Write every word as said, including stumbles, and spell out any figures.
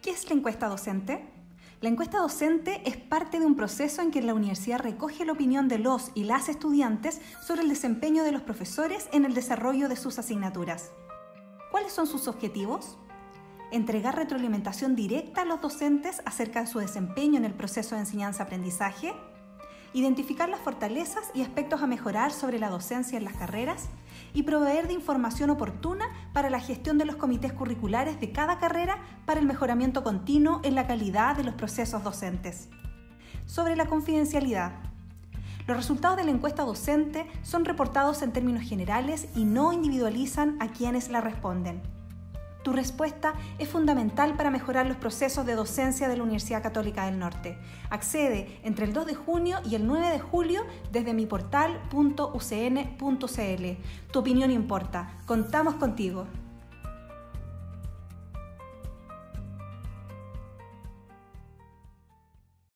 ¿Qué es la encuesta docente? La encuesta docente es parte de un proceso en que la universidad recoge la opinión de los y las estudiantes sobre el desempeño de los profesores en el desarrollo de sus asignaturas. ¿Cuáles son sus objetivos? Entregar retroalimentación directa a los docentes acerca de su desempeño en el proceso de enseñanza-aprendizaje, identificar las fortalezas y aspectos a mejorar sobre la docencia en las carreras y proveer de información oportuna para la gestión de los comités curriculares de cada carrera para el mejoramiento continuo en la calidad de los procesos docentes. Sobre la confidencialidad. Los resultados de la encuesta docente son reportados en términos generales y no individualizan a quienes la responden. Tu respuesta es fundamental para mejorar los procesos de docencia de la Universidad Católica del Norte. Accede entre el dos de junio y el nueve de julio desde mi portal punto u c n punto c l. Tu opinión importa. Contamos contigo.